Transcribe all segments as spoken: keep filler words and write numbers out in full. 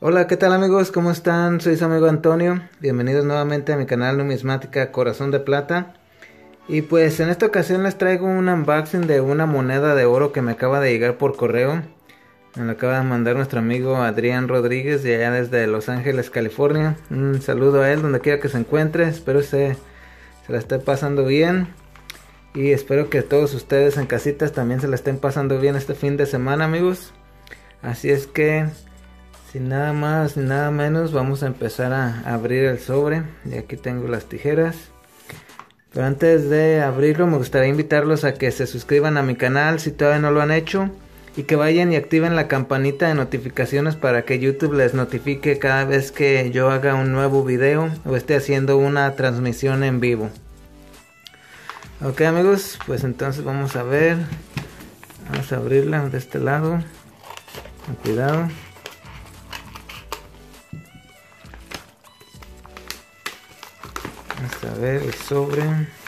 Hola, ¿qué tal amigos? ¿Cómo están? Soy su amigo Antonio. Bienvenidos nuevamente a mi canal Numismática Corazón de Plata. Y pues en esta ocasión les traigo un unboxing de una moneda de oro que me acaba de llegar por correo. Me lo acaba de mandar nuestro amigo Adrián Rodríguez de allá desde Los Ángeles, California. Un saludo a él donde quiera que se encuentre. Espero se, se la esté pasando bien. Y espero que todos ustedes en casitas también se la estén pasando bien este fin de semana, amigos. Así es que, sin nada más ni nada menos, vamos a empezar a abrir el sobre. Y aquí tengo las tijeras. Pero antes de abrirlo me gustaría invitarlos a que se suscriban a mi canal si todavía no lo han hecho. Y que vayan y activen la campanita de notificaciones para que YouTube les notifique cada vez que yo haga un nuevo video o esté haciendo una transmisión en vivo. Ok amigos, pues entonces vamos a ver. Vamos a abrirla de este lado. Con cuidado. Vamos a ver el sobre.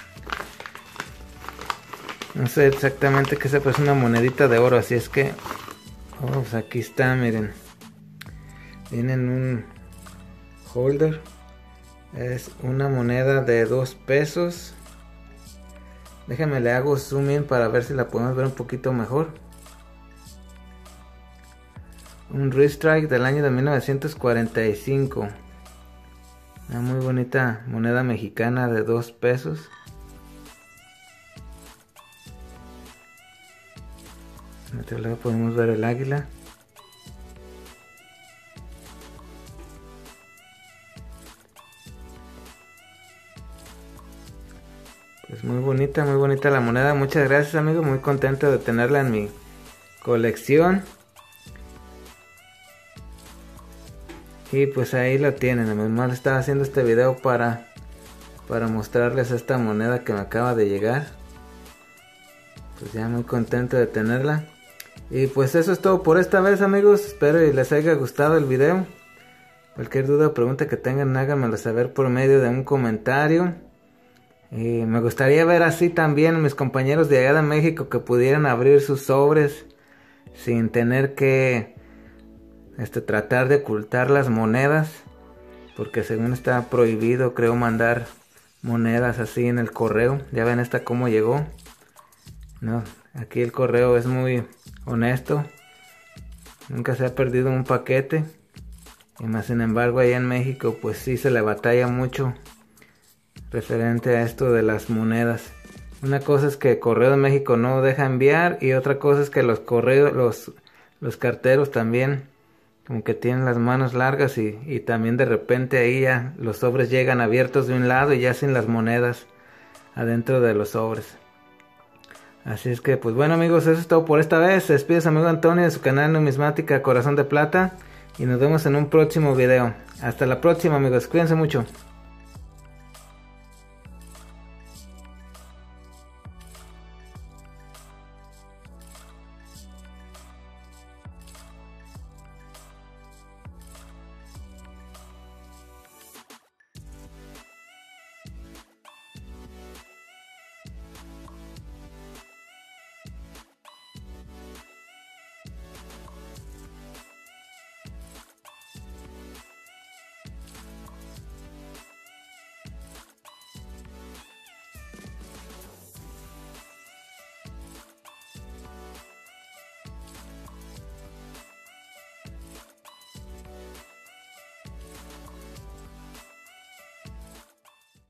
No sé exactamente qué sea, pero es una monedita de oro, así es que... Oh, pues aquí está, miren. Viene en un holder. Es una moneda de dos pesos. Déjenme le hago zoom in para ver si la podemos ver un poquito mejor. Un Restrike del año de mil novecientos cuarenta y cinco. Una muy bonita moneda mexicana de dos pesos. De este lado podemos ver el águila. Pues muy bonita, muy bonita la moneda. Muchas gracias amigo, muy contento de tenerla en mi colección. Y pues ahí la tienen, además estaba haciendo este video para, para mostrarles esta moneda que me acaba de llegar. Pues ya muy contento de tenerla. Y pues eso es todo por esta vez amigos, espero y les haya gustado el video. Cualquier duda o pregunta que tengan háganmelo saber por medio de un comentario. Y me gustaría ver así también mis compañeros de allá de México que pudieran abrir sus sobres sin tener que este, tratar de ocultar las monedas, porque según está prohibido creo mandar monedas así en el correo. Ya ven esta cómo llegó. No, aquí el correo es muy honesto, nunca se ha perdido un paquete. Y más sin embargo allá en México pues sí se le batalla mucho referente a esto de las monedas. Una cosa es que Correo de México no deja enviar y otra cosa es que los correos, los, los carteros también como que tienen las manos largas y, y también de repente ahí ya los sobres llegan abiertos de un lado y ya sin las monedas adentro de los sobres. Así es que pues bueno amigos, eso es todo por esta vez. Se despide su amigo Antonio de su canal Numismática Corazón de Plata y nos vemos en un próximo video. Hasta la próxima amigos, cuídense mucho.